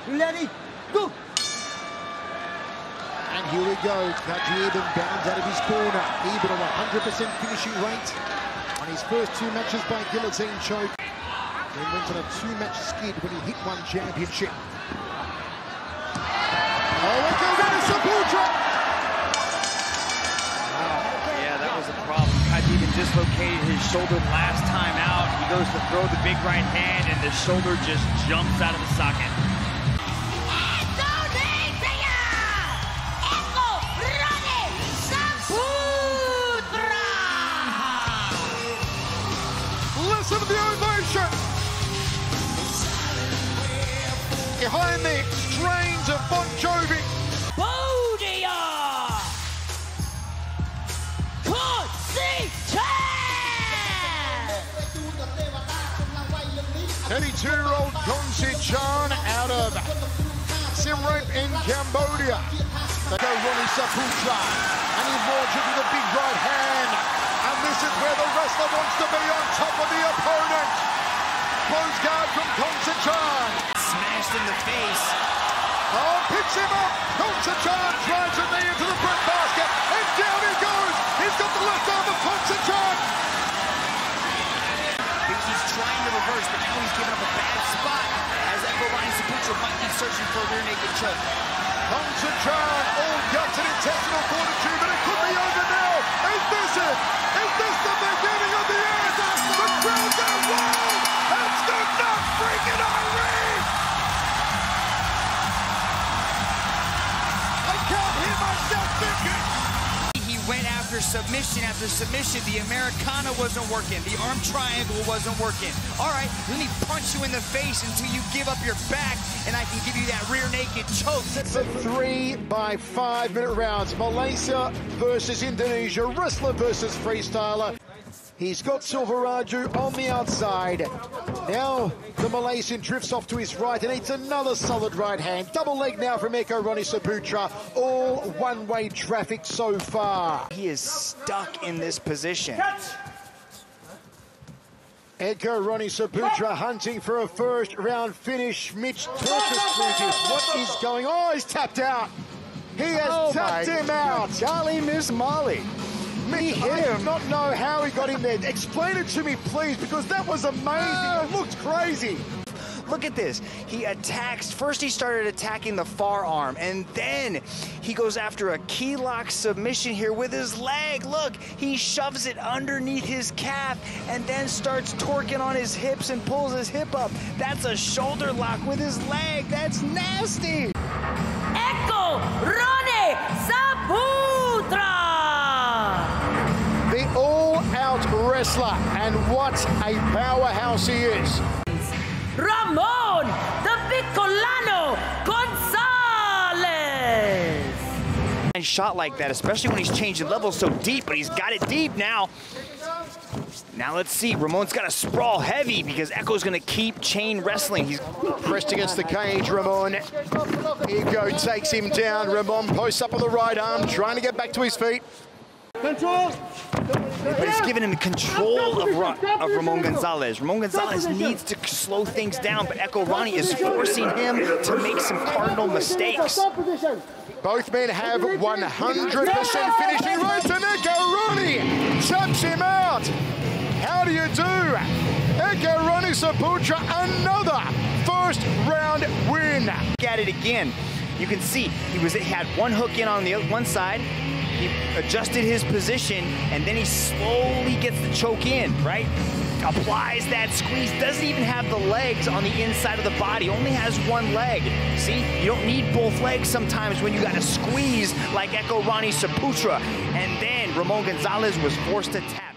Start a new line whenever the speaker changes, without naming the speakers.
Ready, go!
And here we go. Kaji Eben bounds out of his corner. Eben on 100% finishing rate on his first 2 matches by guillotine choke. Then went on a 2-match skid when he hit one championship. Oh, it goes out of Saputra!
Yeah, that was a problem. Kaji Eben dislocated his shoulder last time out. He goes to throw the big right hand, and the shoulder just jumps out of the socket.
Listen to the ovation behind the strains of Bon Jovi.
Bodia! Conceição!
32-year-old Conceição out of Siem Reap in Cambodia. They go Ronnie Saputra, and he launches with a big right hand. And this is where the wrestler wants to be, on top of the opponent. Close guard from Conceição.
Smashed in the face.
Oh, picks him up. Conceição drives a knee into the front basket. And down he goes. He's got the left arm of Conceição.
He's trying to reverse, but now he's giving up a bad spot as Ronnie Saputra might be searching for a rear naked choke.
Conceição, all guts and intestinal fortitude, but it could be over now. Is this it? Is this the beginning of the end? The crowd goes wild. It's the nut freaking Irene. I can't hear myself thinking.
He went after submission after submission. The Americana wasn't working. The arm triangle wasn't working. All right, let me punch you in the face until you give up your back, and I can give you that rear naked choke.
It's a 3 by 5 minute rounds. Malaysia versus Indonesia. Wrestler versus freestyler. He's got Silveraju on the outside. Now the Malaysian drifts off to his right and eats another solid right hand. Double leg now from Eko Ronnie Saputra. All one-way traffic so far.
He is stuck in this position.
Eko Ronnie Saputra hunting for a first round finish. Mitch talks us through this. What is going on? Oh, he's tapped out. He has tapped him out.
Charlie Miss Molly.
He hit him. I do not know how he got in there. Explain it to me, please, because that was amazing. It looked crazy.
Look at this. He attacks. First, he started attacking the far arm, and then he goes after a key lock submission here with his leg. Look, he shoves it underneath his calf and then starts torquing on his hips and pulls his hip up. That's a shoulder lock with his leg. That's nasty.
Eko Ronnie Saputra!
The all-out wrestler, and what a powerhouse he is.
Ramon the Bicolano Gonzalez!
And shot like that, especially when he's changing levels so deep, but he's got it deep now. Now let's see, Ramon's got to sprawl heavy because Eko's going to keep chain wrestling. He's
pressed against the cage, Ramon. Eko takes him down. Ramon posts up on the right arm, trying to get back to his feet.
Control!
But he's giving him control of Ramon Gonzalez. Ramon Gonzalez needs to slow things down, but Eko Ronnie is forcing him to make some cardinal mistakes.
Both men have 100% finishing rates, and Eko Ronnie taps him out. How do you do? Eko Ronnie Saputra, another first round win.
Look at it again. You can see he had one hook in on the one side. He adjusted his position, and then he slowly gets the choke in, right? Applies that squeeze, doesn't even have the legs on the inside of the body, only has one leg. See, you don't need both legs sometimes when you got to squeeze like Eko Ronnie Saputra. And then Ramon Gonzalez was forced to tap.